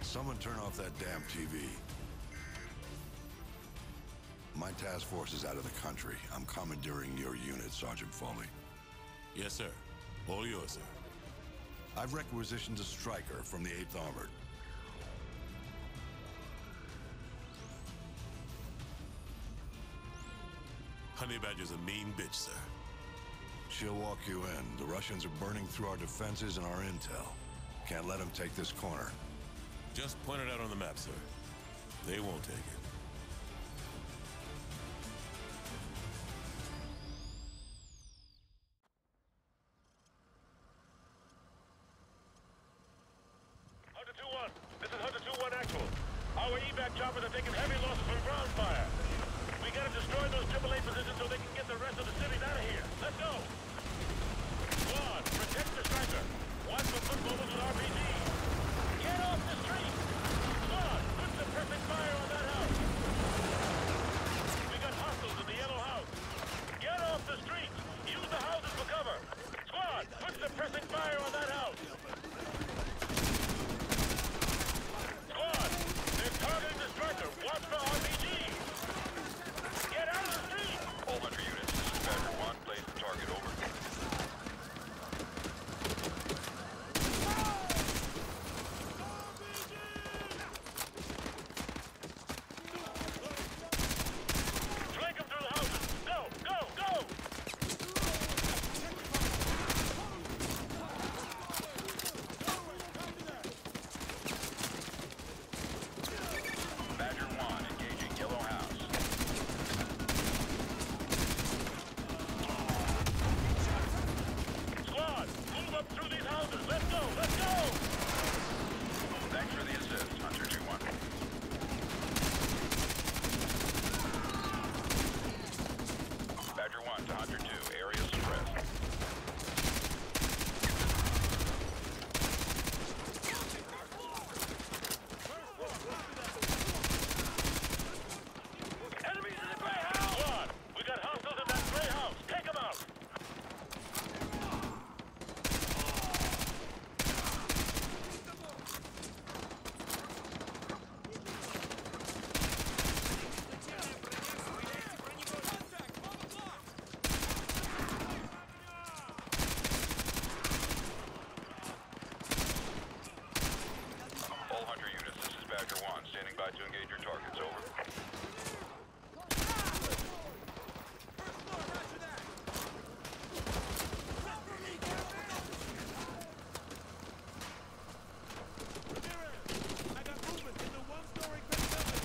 Someone turn off that damn TV. My task force is out of the country. I'm commandeering your unit, Sergeant Foley. Yes, sir. All yours, sir. I've requisitioned a striker from the 8th Armored. Honey Badger's a mean bitch, sir. She'll walk you in. The Russians are burning through our defenses and our intel. Can't let them take this corner. Just point it out on the map, sir. They won't take it. Hunter 2-1. This is Hunter 2-1 actual. Our evac choppers are taking heavy losses from ground fire. We gotta destroy those AAA positions so they can get the rest of the cities out of here. Let's go! Squad, protect the striker. Watch for footballers with RPGs. Get off the street! Squad, put some perfect fire on that house. We got hostiles in the yellow house. Get off the street! Use the houses for cover. Squad, put some pressing fire on that house. Squad, they're targeting the striker. Watch for RPGs. Get out of the street! All Hunter units, this is Badger 1. Place the target over. Flank them through the houses! Go! Go! Go! Badger 1, engaging yellow house. Squad, move up through these houses! Let's go! Let's go! Thanks for the assist, Hunter 2-1. Badger 1 to Hunter 2, area suppressed. Enemies in the gray house! Squad, we got hostiles in that gray house! Take them out! All Hunter units, this is Badger 1. Standing by to engage your targets, over. I got movement in the one-story brick building!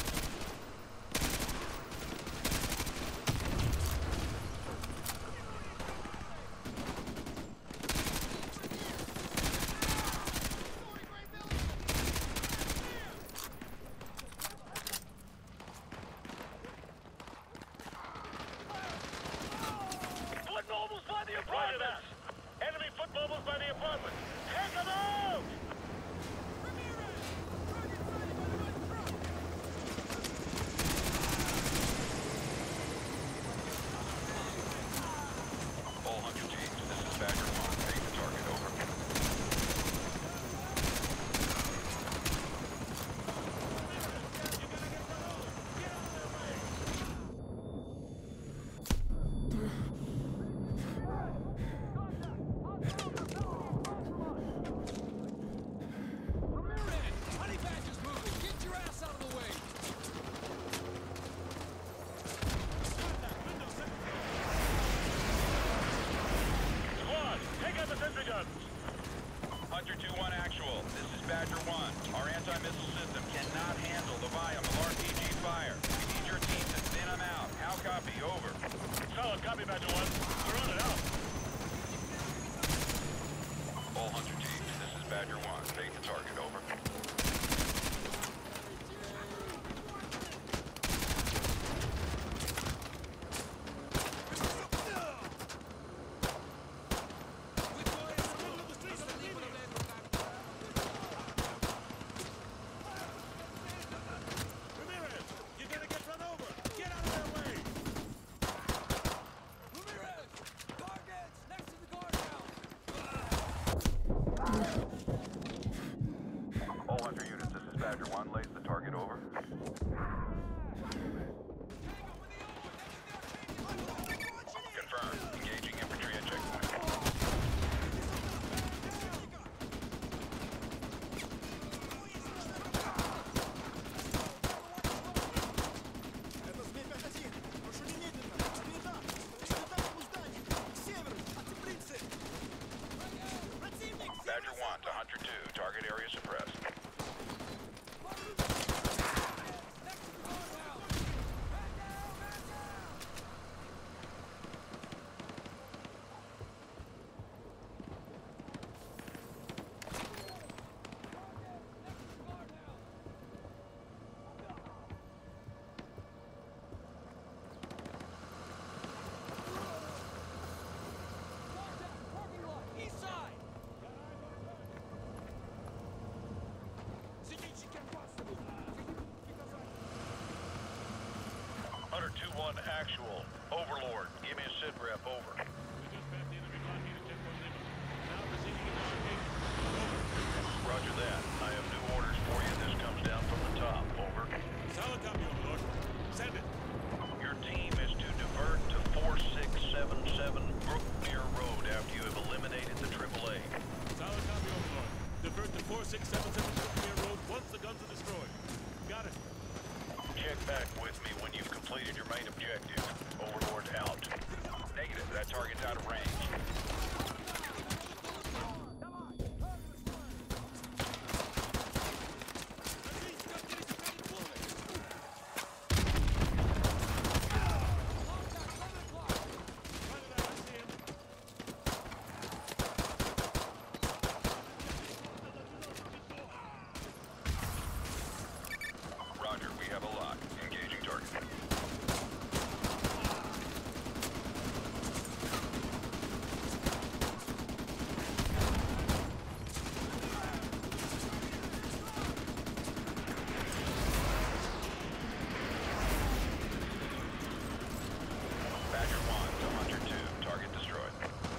Foot mobiles by the apartments! Enemy foot mobiles by the apartments! Take them out! All Hunter teams, this is Badger 1. Take the target, over. Honey Badger's moving! Get your ass out of the way! Squad, take out the sentry guns! Hunter 2-1 actual. This is Badger 1. Our anti-missile system cannot handle the volume of RPG fire. We need your team to thin them out. How copy? Over. Solid copy, Badger 1. We're on it out. All Hunter teams, this is Badger 1. Take the target, over. Ramirez, you're gonna get run over! Get out of their way! Ramirez! Target! 2-1 actual. Overlord, give me a sit rep, over. We just passed the enemy blockade at checkpoint Lima. Now proceeding into our gate. Over. Roger that. I have new orders for you. This comes down from the top, over. Solid copy, Overlord. Send it. Your team is to divert to 4677 Brookmere Road after you have eliminated the AAA. Solid copy, Overlord. Divert to 4677 Brookmere Road once the guns are destroyed. Got it. Check back with me when you've completed your main objective. Overlord out. Negative. That target's out of range. Roger, we have a lock. Engaging target. Badger 1 to Hunter 2. Target destroyed.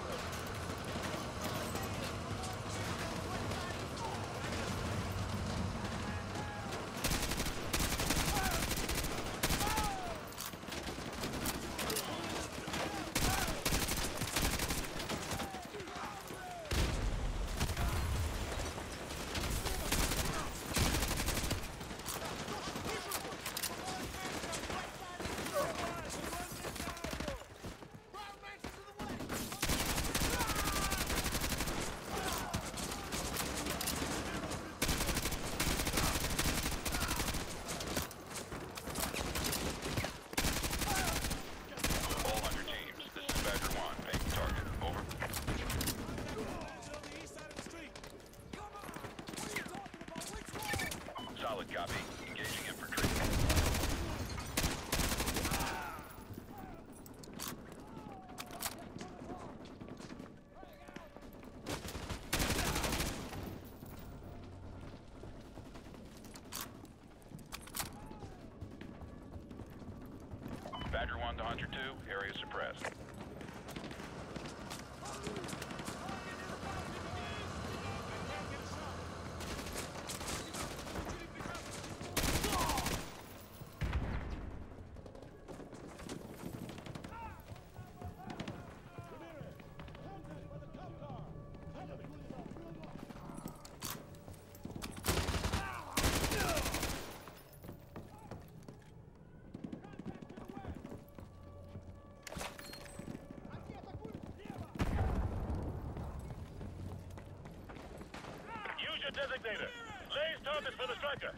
All Hunter teams, this is Badger 1. Making target. Over. On the east side of the street. Solid copy. Engaging infantry. Badger 1 to Hunter 2. Area suppressed. Use your designator. Lays targets for the striker.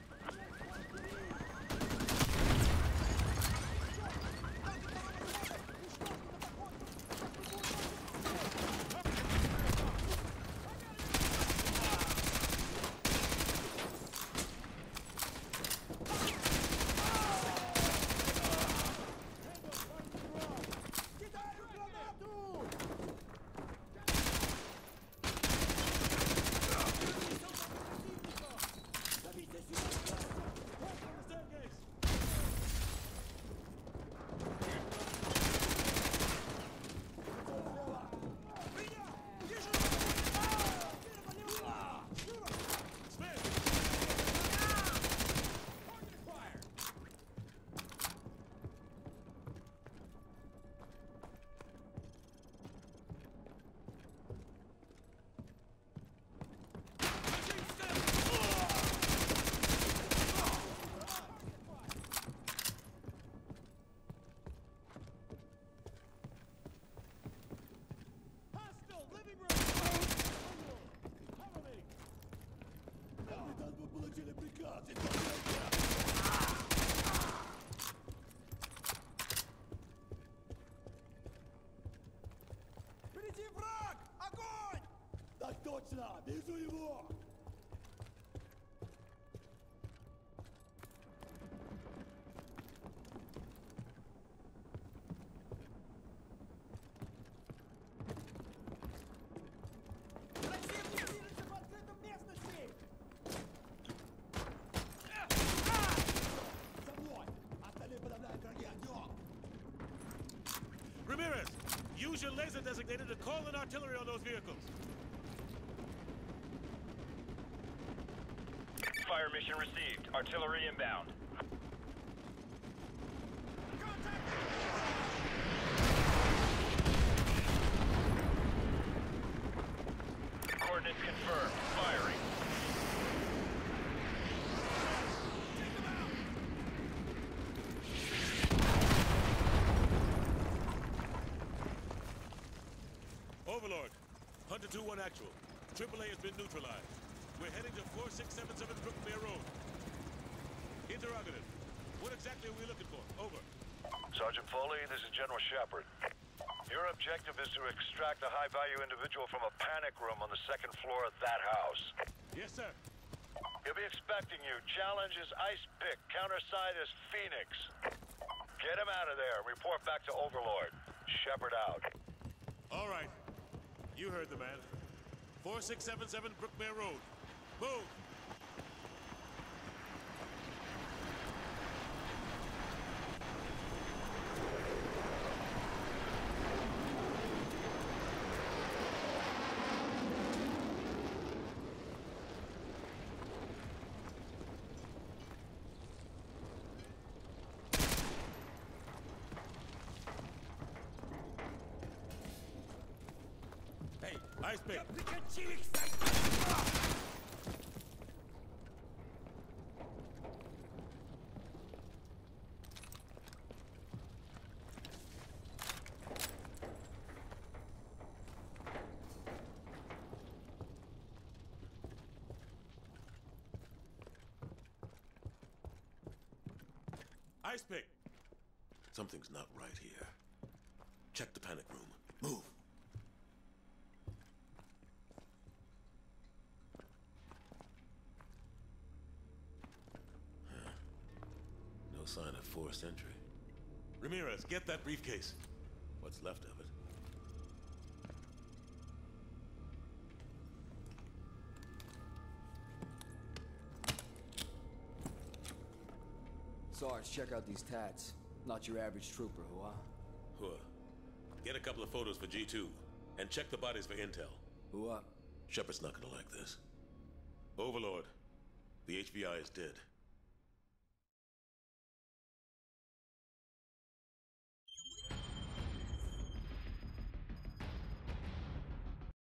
Впереди враг! Огонь! Так точно! Вижу его! Противник движется в открытом местности! За мной! Остальные подавляют враги огнем! Laser designated to call in artillery on those vehicles. Fire mission received. Artillery inbound. Coordinates confirmed. Firing. Overlord, Hunter 2-1 actual. AAA has been neutralized. We're heading to 4677 Brookmere Road. Interrogative. What exactly are we looking for? Over. Sergeant Foley, this is General Shepard. Your objective is to extract a high-value individual from a panic room on the second floor of that house. Yes, sir. He'll be expecting you. Challenge is Ice Pick. Counterside is Phoenix. Get him out of there. Report back to Overlord. Shepard out. All right. You heard the man. 4677 Brookmere Road. Move! Hey, Ice Pick. Ice Pick. Something's not right here. Check the panic room. Move! Huh. No sign of forced entry. Ramirez, get that briefcase. What's left of it? Sarge, check out these tats. Not your average trooper, huh? Huh. Get a couple of photos for G2, and check the bodies for intel. Who up? Shepard's not gonna like this. Overlord, the HVI is dead.